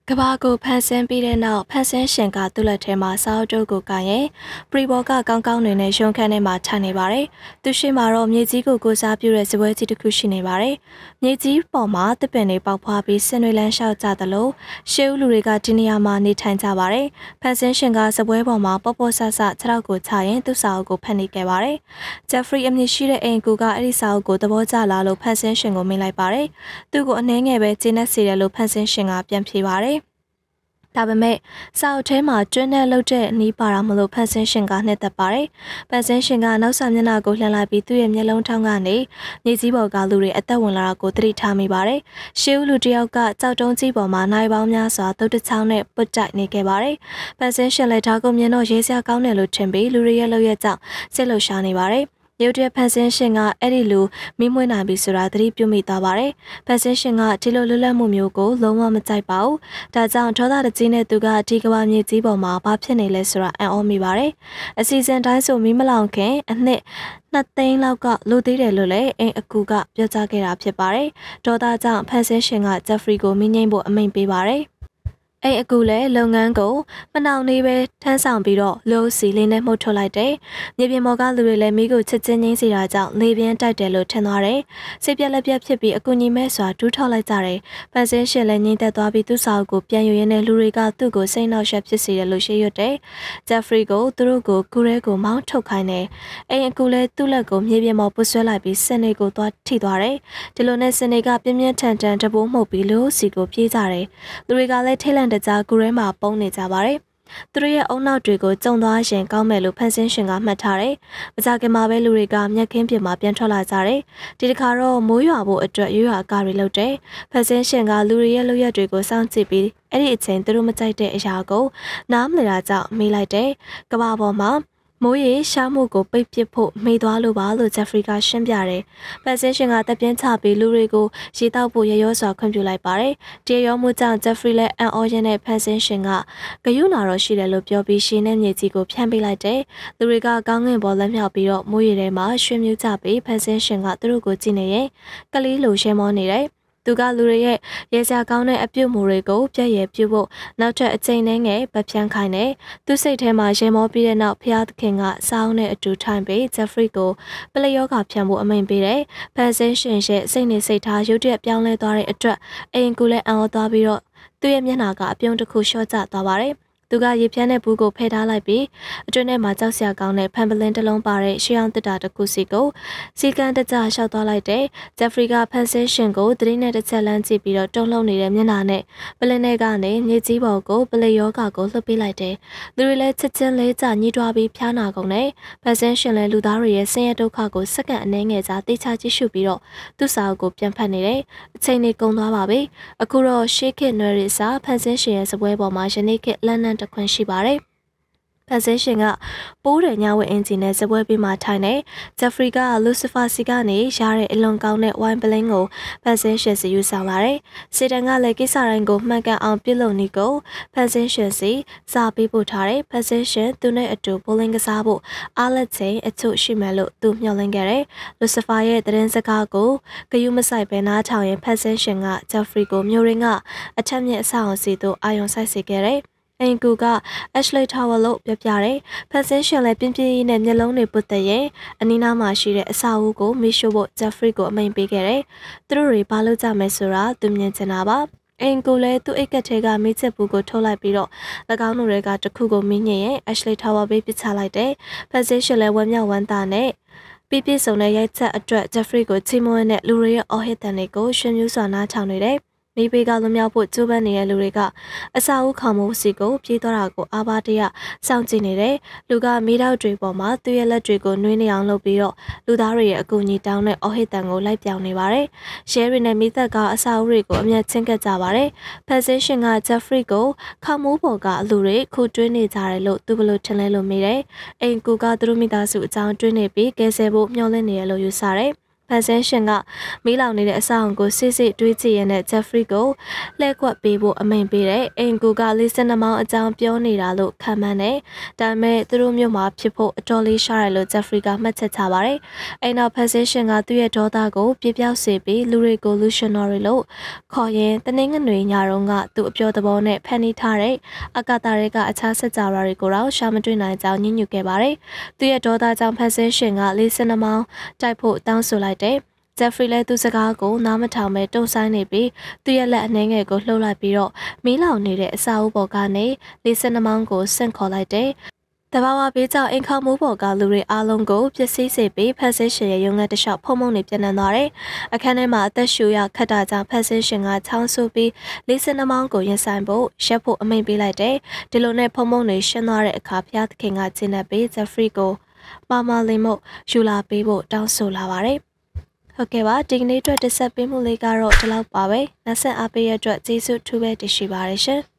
ကဘာကိုဖန်ဆင်းပြီးတဲ့နောက်ဖန်ဆင်းရှင်ကသူ့လက်ထဲမှာစာအုပ်တုပ်ကိုကိုင်ရင်ပရီဘော်ကကောင်းကောင်းနဲ့ရုံခန်းထဲမှာထိုင်နေပါတယ်။သူရှိမှတော့မြေကြီးကိုကိုစားပြုတဲ့စပွဲကြီးတစ်ခုရှိနေပါတယ်။မြေကြီးပေါ်မှာတစ်ပင်တွေပေါက်ဖွားပြီးဆင်တွေလန်းလျှောက်ကြသလိုရှေးဦးလူတွေကဒီနေရာမှာနေထိုင်ကြပါတယ်။ဖန်ဆင်းရှင်ကစပွဲပေါ်မှာပေါ့ပေါ့ဆဆခြေထောက်ကိုချရင်သူ့စာအုပ်ကိုဖတ်နေခဲ့ပါတယ်။ဂျက်ဖရီအမည်ရှိတဲ့အိမ်ကူကအဲ့ဒီစာအုပ်ကိုသဘောကျလာလို့ဖန်ဆင်းရှင်ကိုမေးလိုက်ပါတယ်။သူ့ကိုအနှဲငယ်ပဲကျင်းနေစေတယ်လို့ဖန်ဆင်းရှင်ကပြန်ဖြေပါတယ်။ဒါပေမဲ့စာအုပ်ထဲမှာကျွန်းနဲ့လှုပ်တဲ့နီးပါတာမလို့ဖန်ဆင်းရှင်ကနှစ်သက်ပါတယ်။ဖန်ဆင်းရှင်ကနောက်ဆောင်မျက်နှာကိုလှန်လိုက်ပြီးသူ့ရဲ့မျက်လုံးထောင်းကနေမြေကြီးပေါ်ကလူတွေအသက်ဝင်လာတာကိုသတိထားမိပါတယ်။ရှေးဦးလူတစ်ယောက်ကကြောက်တုံးကြီးပေါ်မှာနိုင်ပေါင်းများစွာတုတ်တချောင်းနဲ့ပုတ်တိုက်နေခဲ့ပါတယ်။ဖန်ဆင်းရှင်လည်းဒါကိုမြင်တော့ရေးစရာကောင်းတယ်လို့ထင်ပြီးလူတွေရဲ့လှုပ်ရက်ကြောင့်စိတ်လှုပ်ရှားနေပါတယ်။ရုတ်တရက်ဖန်ဆင်းရှင်ကအဲ့ဒီလိုမိမွေးနိုင်ပြီဆိုတာသတိပြုမိသွားပါတယ်။ဖန်ဆင်းရှင်ကဒီလိုလွတ်လပ်မှုမျိုးကိုလုံးဝမကြိုက်ပါဘူး။ဒါကြောင့်ဒေါသတကြီးနဲ့သူကဒီကဘာမြေကြီးပေါ်မှာဘာဖြစ်နေလဲဆိုတာအံ့ဩမိပါတယ်။အစီအစဉ်တိုင်းဆိုမီးမလောင်ခင်အနှစ်2 သိန်းလောက်ကလိုသေးတယ်လို့လည်းအိမ်အကူကပြောကြားခဲ့တာဖြစ်ပါတယ်။ဒေါသကြောင့်ဖန်ဆင်းရှင်ကဂျက်ဖရီကိုမိငိမ့်ဖို့အမိန့်ပေးပါတယ်။အဲ့အခုလည်းလုပ်ငန်းကိုမနှောင်နေပဲထမ်းဆောင်ပြီးတော့လိုစီလေးနဲ့မှုတ်ထုတ်လိုက်တယ်။မြေပြင်ပေါ်ကလူတွေလည်းမိကိုချစ်ချင်းငိမ့်စီတာကြောင့်လေပြင်းတိုက်တယ်လို့ထင်သွားတယ်။စိတ်ပြက်လက်ပြက်ဖြစ်ပြီးအကူညီမဲ့စွာတူးထောက်လိုက်ကြတယ်။ဖန်ဆင်းရှင်လည်းငိမ့်သက်သွားပြီးသူ့စာအုပ်ကိုပြန်ယူရင်းနဲ့လူတွေကသူ့ကိုစိတ်နှောက်ယှက်ဖြစ်စေတယ်လို့ရှေ့ရွတ်တယ်။ဂျက်ဖရီကိုသူတို့ကိုကူရဲကိုမောင်းထုတ်ခိုင်းတယ်။အိမ်အခုလည်းသူ့လက်ကိုမြေပြင်ပေါ်ပုတ်ဆွဲလိုက်ပြီးစင်တွေကိုသွားထိသွားတယ်။ဒီလိုနဲ့စင်တွေကပြင်းပြင်းထန်ထန်တပိုးမှုတ်ပြီးလို့စီကိုပြေးကြတယ်။လူတွေကလည်းထိတ်လန့်တကြားကူရဲမှာပုံနေကြပါတယ်။သူတို့ရဲ့အုံနောက်တွေကိုကျုံသွားရင်ကောင်းမယ်လို့ဖန်ဆင်းရှင်ကမှတ်ထားတယ်။မကြခင်မှာပဲလူတွေကမျက်ခင်းပြင်မှာပြန်ထွက်လာကြတယ်။ဒီတစ်ခါတော့မိုးရွာဖို့အတွက်ရွာကားတွေလုပ်တယ်။ဖန်ဆင်းရှင်ကလူတွေရဲ့လုပ်ရက်တွေကိုစောင့်ကြည့်ပြီးအဲ့ဒီအချိန်သူတို့မကြိုက်တဲ့အရာကိုနားမလည်တာကြောင့်မေးလိုက်တယ်။ကမ္ဘာပေါ်မှာမိုးရေရှားမှုကိုပိတ်ပစ်ဖို့မေးသွားလို့ပါလို့ဂျက်ဖရီကရှင်းပြတယ်။ဖန်ဆင်းရှင်ကတပ်ပြင်းချပြီးလူတွေကိုရေတောက်ဖို့ရရောစွာခွင့်ပြုလိုက်ပါတယ်။ဒီရောမှုကြောင့်ဂျက်ဖရီလည်းအန်အော်ရင်နဲ့ဖန်ဆင်းရှင်ကဂယုနာတော့ရှိတယ်လို့ပြောပြီးရှင်းနဲ့မြေကြီးကိုဖျန်းပေးလိုက်တယ်။လူတွေကကောင်းငင်ပေါ်လက်မြောက်ပြီးတော့မိုးရေထဲမှာရွှင်မြူးကြပြီးဖန်ဆင်းရှင်ကသူတို့ကိုကြည့်နေရင်ကလေးလိုရှဲမောနေတယ်။သူကလူတွေရဲ့ရေစရာကောင်းတဲ့အပြုတ်မှုတွေကိုပြည့်ရည်ပြုဖို့နောက်ထပ်အချိန်နဲ့ငယ်ဗဖြန်းခိုင်းတယ်။သူစိတ်ထဲမှာရေမောပြီးတဲ့နောက်ဖျားသခင်ကစောင်းနဲ့အတူထိုင်ပြီးဂျက်ဖရီကိုပလေယောဂဖြန်းဖို့အမိန့်ပေးတယ်။ဖန်ဆင်းရှင်ရဲ့စိတ်နေစိတ်ထားရုတ်တရက်ပြောင်းလဲသွားတဲ့အတွက်အိမ်ကူလည်းအံ့ဩသွားပြီးတော့သူ့ရဲ့မျက်နှာကအပြုံးတစ်ခုလျှော့ကျသွားပါတယ်။သူကရေဖြန်းတဲ့ဘူးကိုဖယ်ထားလိုက်ပြီးအတွင်းထဲမှာကြောက်စရာကောင်းတဲ့ဖန်ပလင်းတစ်လုံးပါတဲ့ရှေးအောင်တစ်တာတစ်ခုစီကိုစီကန်းတကြလျှောက်သွားလိုက်တဲ့ဂျက်ဖရီကဖန်ဆင်းရှင်ကိုသတိနဲ့တစ်ချက်လမ်းကြည့်ပြီးတော့တုံ့လှုပ်နေတဲ့မျက်နှာနဲ့ပလင်းထဲကနေမြေကြီးပေါ်ကိုပလေယောဂါကိုလှုပ်ပေးလိုက်တယ်။လူတွေလည်းချစ်ချင်းလေးကြညှိတွားပြီးဖျားနာကုန်တယ်။ဖန်ဆင်းရှင်လည်းလူသားတွေရဲ့ဆင်းရဲဒုက္ခကိုစက္ကန့်အနည်းငယ်ကြာသိချကြည့်ရှုပြီးတော့သူ့စာအုပ်ကိုပြန်ဖတ်နေတယ်။အချိန်လေးကုန်သွားပါပြီ။အခုတော့ရှေးခေတ်နွယ်ရီစာဖန်ဆင်းရှင်ရဲ့စပွဲပေါ်မှာယနေ့ခေတ်လန်နန်တခွင်ရှိပါတယ်။ဖန်ဆင်းရှင်ကပိုးတယ်ညဝဲအင်ဂျင်နဲ့စပွဲပြီးမှထိုင်နေဂျက်ဖရီကလူစီဖာစီကနေရတဲ့အလွန်ကောင်းတဲ့ဝိုင်ပလင်းကိုဖန်ဆင်းရှင်စီယူဆောင်လာတယ်။စီတန်ကလည်းကိစ္စတိုင်းကိုမှန်ကန်အောင်ပြုလုပ်နေကိုဖန်ဆင်းရှင်စီစာပေးပို့ထားတယ်။ဖန်ဆင်းရှင်သူနဲ့အတူပိုလင်းကစားဖို့အားလက်ချိန်အချို့ရှိမှလို့သူမျှော်လင့်ခဲ့တယ်။လူစီဖာရဲ့သတင်းစကားကိုဂယုမဆိုင်ပဲနားထောင်ရင်ဖန်ဆင်းရှင်ကဂျက်ဖရီကိုမျိုးရင်းကအထက်မြင့်အဆောင်အစီတို့အာယုံဆိုင်စေခဲ့တယ်။အိမ်ကူက Ashley Tower လို့ပြောပြတယ်။ဖန်ဆင်းရှင်လည်းပြင်းပြင်းနဲ့မျက်လုံးတွေပုတ်တဲ့ရင်အနီးနားမှာရှိတဲ့အဆောက်အဦကိုမီးရှို့ဖို့ Jeffrey ကိုအမိန့်ပေးခဲ့တယ်။သူတို့တွေဘာလုပ်ကြမယ်ဆိုတာသူမြင်ချင်တာပါ။အိမ်ကူလည်းသူ့အိတ်ကက်ထဲကမိချစ်ဘူးကိုထုတ်လိုက်ပြီးတော့၎င်းတို့တွေကတခုကိုမင်းညင်ရင် Ashley Tower ပေးပစ်ချလိုက်တယ်။ဖန်ဆင်းရှင်လည်းဝမ်းမြောက်ဝမ်းသာနဲ့ပြည့်စုံတဲ့ရိုက်ချက်အတွက် Jeffrey ကိုချီးမွမ်းတဲ့လူတွေရဲ့အော်ဟစ်တန်တွေကိုရွှင်မြူးစွာနားထောင်နေတယ်။မိဘေးကလွန်မြောက်ဖို့ကြိုးပမ်းနေတဲ့လူတွေကအစာအုပ်ခေါမှုစီကိုပြေးသွားတာကိုအာဘာတရစောင့်ကြည့်နေတယ်။လူကမိတော့တွေပေါ်မှာသူ့ရဲ့လက်တွေကိုနှွေးနေအောင်လုပ်ပြီးတော့လူသားတွေရဲ့အကူအညီတောင်းတဲ့အော်ဟစ်တန်ကိုလိုက်ပြောင်းနေပါတယ်။ရှယ်ရီနဲ့မိသက်ကအစာအုပ်တွေကိုအမျက်ချင်းကပ်ကြပါတယ်။ဖန်ဆင်းရှင်ကဂျက်ဖရီကိုခေါမိုးပေါ်ကလူတွေခုတွင်းနေကြတယ်လို့သူဘလို့ထင်လဲလို့မေးတယ်။အိမ်ကူကသူတို့မိသားစုအကြောင်းတွင်းနေပြီးကဲဆယ်ဖို့မျှော်လင့်နေရလို့ယူဆတယ်။ဖန်ဆင်းရှင်ကမီးလောင်နေတဲ့အဆောက်အုံကိုစစ်စစ်တွေးကြည့်ရတဲ့ဂျက်ဖရီကိုလှည့်ကွက်ပေးဖို့အမိန့်ပေးတဲ့အိမ်ကူက42မောင်းအကြောင်းပြောနေတာလို့ခံမှန်းတယ်။ဒါပေမဲ့သူတို့မျိုးမှာဖြစ်ဖို့အတော်လေးရှားတယ်လို့ဂျက်ဖရီကမှတ်ချက်ချပါတယ်။အိမ်နောက်ဖန်ဆင်းရှင်ကသူ့ရဲ့ဒေါသကိုပြပြောက်စေပြီးလူတွေကိုလူရှင်တော်တွေလို့ခေါ်ရင်တနင်္ဂနွေညတုန်းကသူ့အပြောသဘောနဲ့ဖန်တီးထားတဲ့အကာတာတွေကအခြားဆက်ကြရာတွေကိုတော့ရှာမတွေ့နိုင်ကြောင်းညှဉ်းညူခဲ့ပါတယ်။သူ့ရဲ့ဒေါသကြောင့်ဖန်ဆင်းရှင်က42မောင်းတိုက်ဖို့တောင်းဆိုလိုက်တယ်။ဂျက်ဖရီလည်းသူစကားကိုနားမထောင်ပဲတုံဆိုင်နေပြီးသူ့ရဲ့လက်အနှဲငယ်ကိုလှုပ်လိုက်ပြီးတော့မီးလောင်နေတဲ့အစာအုပ်ပေါ်ကနေ42မောင်းကိုဆင့်ခေါ်လိုက်တယ်။တဘာဝဘေးကြောင့်အိမ်ခေါမိုးပေါ်ကလူတွေအားလုံးကိုပျက်စီးစေပြီးဖန်ဆင်းရှင်ရဲ့ရုံငန်းတစ်လျှောက်ဖုံဖုံနေပြန့်နှံ့သွားတယ်။အခန်းထဲမှာအသက်ရှူရခတ်တာကြောင့်ဖန်ဆင်းရှင်ကချောင်းဆူပြီး42မောင်းကိုရင်ဆိုင်ဖို့ရက်ဖို့အမိန့်ပေးလိုက်တယ်။ဒီလိုနဲ့ဖုံဖုံတွေရှင်းသွားတဲ့အခါဖျားသခင်ကကျင်းနေပြီးဂျက်ဖရီကိုမာမာလင်မို့ယူလာပေးဖို့တောင်းဆိုလာပါတယ်။ဟုတ်ကဲ့ပါဒီကနေ့အတွက်တက်ဆက်ပေးမှုလေးကတော့ဒီလောက်ပါပဲ။နောက်ဆက်အားပေးရတဲ့အတွက်ကျေးဇူးထူးပဲတင်ရှိပါရရှင်။